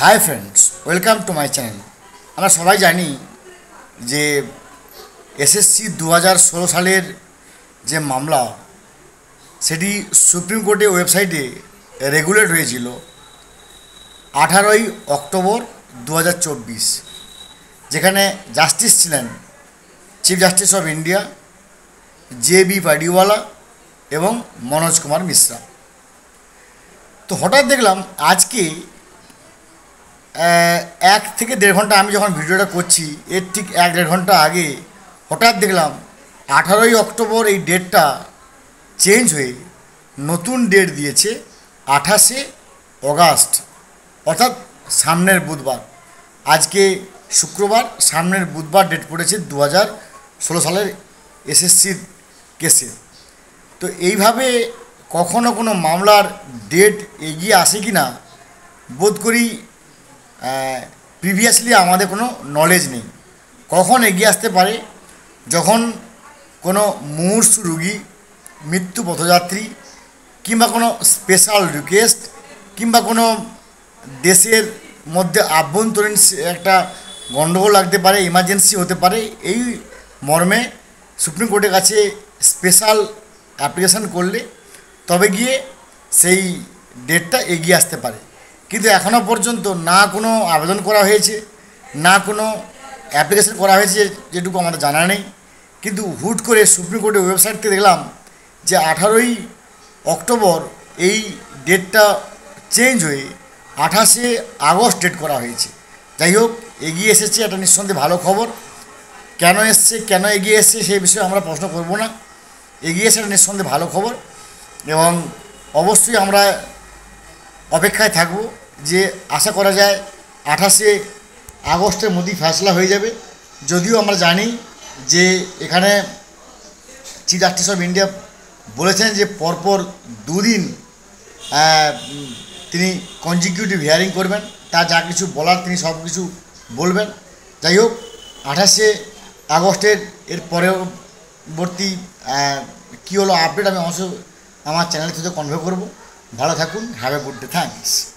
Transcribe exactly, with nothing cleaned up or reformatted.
High friends, welcome to my channel. আমরা সবাই জানি যে এসএসসি দু হাজার ষোলো সালের যে মামলা, সেটি সুপ্রিম কোর্টের ওয়েবসাইটে রেগুলেট হয়েছিল আঠারোই অক্টোবর দু হাজার চব্বিশ, যেখানে জাস্টিস ছিলেন chief justice of India J B Pardiwala এবং মনোজ কুমার মিশ্রা। তো হঠাৎ দেখলাম আজকে এক থেকে দেড় ঘন্টা, আমি যখন ভিডিওটা করছি এর ঠিক এক দেড় ঘন্টা আগে হঠাৎ দেখলাম আঠারোই অক্টোবর এই ডেটটা চেঞ্জ হয়ে নতুন ডেট দিয়েছে আঠাশে অগাস্ট, অর্থাৎ সামনের বুধবার। আজকে শুক্রবার, সামনের বুধবার ডেট পড়েছে দু হাজার ষোলো সালের এসএসসির কেসে। তো এইভাবে কখনো কোনো মামলার ডেট এগিয়ে আসে কি না বোধ করি প্রিভিয়াসলি আমাদের কোনো নলেজ নেই। কখন এগিয়ে আসতে পারে? যখন কোনো মুমূর্ষু রুগী, মৃত্যু পথযাত্রী, কিংবা কোনো স্পেশাল রিকোয়েস্ট, কিংবা কোনো দেশের মধ্যে আভ্যন্তরীণ একটা গণ্ডগোল লাগতে পারে, ইমার্জেন্সি হতে পারে, এই মর্মে সুপ্রিম কোর্টের কাছে স্পেশাল অ্যাপ্লিকেশান করলে তবে গিয়ে সেই ডেটটা এগিয়ে আসতে পারে। কিন্তু এখনও পর্যন্ত না কোনো আবেদন করা হয়েছে, না কোনো অ্যাপ্লিকেশন করা হয়েছে, যেটুকু আমাদের জানা নেই। কিন্তু হুট করে সুপ্রিম কোর্টের ওয়েবসাইট থেকে দেখলাম যে আঠারোই অক্টোবর এই ডেটটা চেঞ্জ হয়ে আঠাশে আগস্ট ডেট করা হয়েছে। যাই হোক, এগিয়ে এসেছে, এটা নিঃসন্দেহে ভালো খবর। কেন এসছে, কেন এগিয়ে এসছে সেই বিষয়ে আমরা প্রশ্ন করব না। এগিয়ে এসে এটা নিঃসন্দেহে ভালো খবর, এবং অবশ্যই আমরা অপেক্ষায় থাকব যে আশা করা যায় আঠাশে আগস্টের মধ্যেই ফয়সলা হয়ে যাবে। যদিও আমরা জানি যে এখানে চিফ জাস্টিস অফ ইন্ডিয়া বলেছেন যে পরপর দুদিন তিনি কনজিকিউটিভ হিয়ারিং করবেন, তার যা কিছু বলার তিনি সব কিছু বলবেন। যাই হোক, আঠাশে আগস্টের এর পরবর্তী কী হলো আপডেট আমি অবশ্য আমার চ্যানেল থেকে কনভে করব। ভালো থাকুন, have a good day, thanks.